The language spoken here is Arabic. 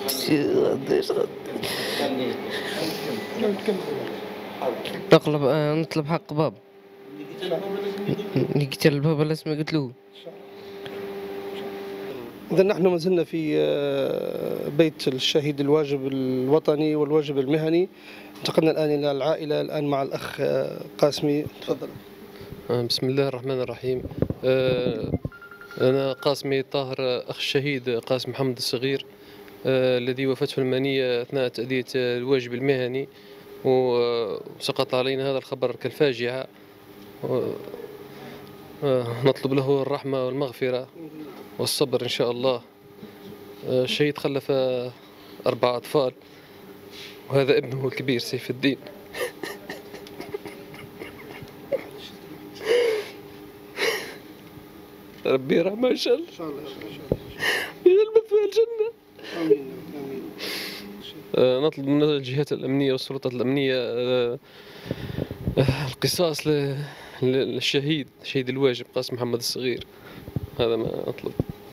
نطلب حق باب اللي قتل بابا لازم يقتلوه. إذا نحن ما زلنا في بيت الشهيد الواجب الوطني والواجب المهني. انتقلنا الآن إلى العائلة الآن مع الأخ قاسمي، تفضل. بسم الله الرحمن الرحيم. أنا قاسمي طاهر، أخ الشهيد قاسم محمد الصغير، الذي وفاته المنية أثناء تأدية الواجب المهني، وسقط علينا هذا الخبر كالفاجعة. نطلب له الرحمة والمغفرة والصبر إن شاء الله. الشهيد خلف 4 أطفال، وهذا ابنه الكبير سيف الدين. ربي يرحمه إن شاء الله، يغلب في الجنة. آمين آمين. نطلب من الجهات الأمنية والسلطات الأمنية القصاص للشهيد، شهيد الواجب قاسم محمد الصغير. هذا ما أطلب.